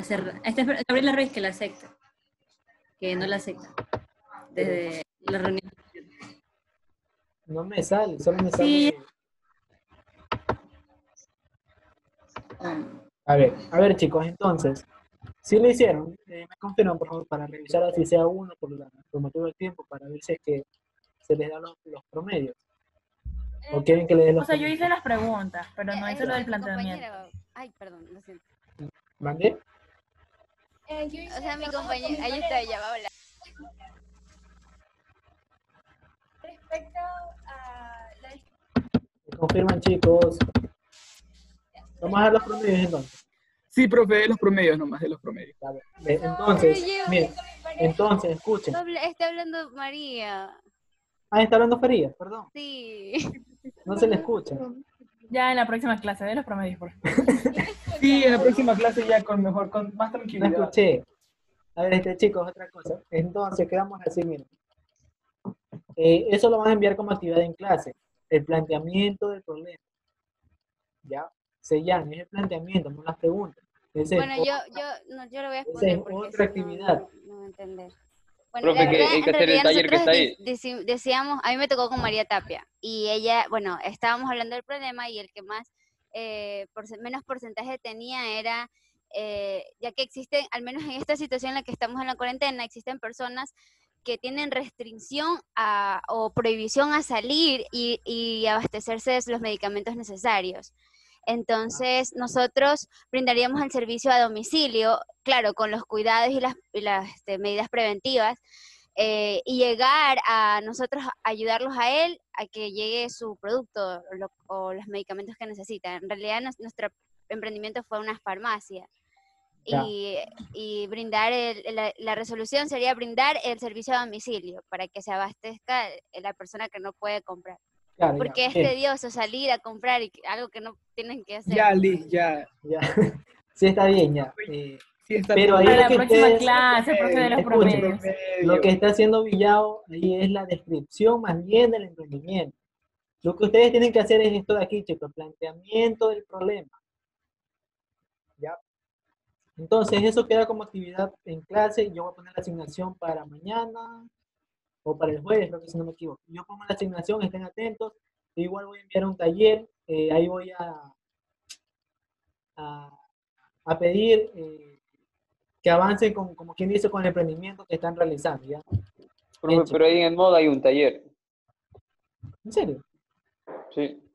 Gabriela Ruiz que la acepta, que no la acepta desde la reunión. No me sale, solo me sale. Sí. A ver chicos, entonces, si lo hicieron, me confirman por favor para revisar así sea uno por motivo del tiempo, para ver si es que se les dan los promedios. ¿O quieren que les dé los O sea, yo promedios? hice las preguntas, pero no hice lo del planteamiento. Ay, perdón, lo siento. ¿Mandé? O sea, mi compañera, ahí está, ella va a hablar. Respecto a la... Me confirman chicos. Vamos a dar los promedios entonces. Sí, profe, de los promedios nomás, de los promedios. A ver, entonces, miren, entonces, escuchen. Está hablando María. Ah, está hablando Farías, perdón. Sí. No se le escucha. Ya en la próxima clase, de los promedios, por favor. Sí, en la próxima clase ya con más No tranquilidad. escuché. A ver, chicos, otra cosa. Entonces, quedamos así, miren. Eso lo van a enviar como actividad en clase. El planteamiento del problema. ¿Ya? Se llama, es el planteamiento, no las preguntas. Bueno, yo lo voy a exponer. Esa es otra actividad. No voy a entender. Bueno, Profe, que hay que hacer el taller que está ahí. Decíamos, a mí me tocó con María Tapia, y ella, bueno, estábamos hablando del problema, y el que más, menos porcentaje tenía era, ya que existen, al menos en esta situación en la que estamos en la cuarentena, existen personas que tienen restricción o prohibición a salir y abastecerse de los medicamentos necesarios. Entonces, nosotros brindaríamos el servicio a domicilio, claro, con los cuidados y las medidas preventivas, y llegar a nosotros, ayudarlos a él a que llegue su producto o los medicamentos que necesita. En realidad, nuestro emprendimiento fue una farmacia. Y brindar, la resolución sería brindar el servicio a domicilio para que se abastezca la persona que no puede comprar. Claro, porque es tedioso salir a comprar algo que no tienen que hacer. Ya, Liz, ya. Sí, está bien, ya. Sí, está pero ahí para lo que la próxima ustedes, clase, profe de los promedios. lo que está haciendo Villao ahí es la descripción más bien del emprendimiento. Lo que ustedes tienen que hacer es esto de aquí, chicos, planteamiento del problema. ¿Ya? Entonces, eso queda como actividad en clase. Yo voy a poner la asignación para mañana o para el jueves, creo que si no me equivoco. Yo pongo la asignación, estén atentos. Igual voy a enviar un taller, ahí voy a pedir que avancen como quien dice con el emprendimiento que están realizando, ¿ya? Profe, pero ahí en el modo hay un taller. ¿En serio? Sí.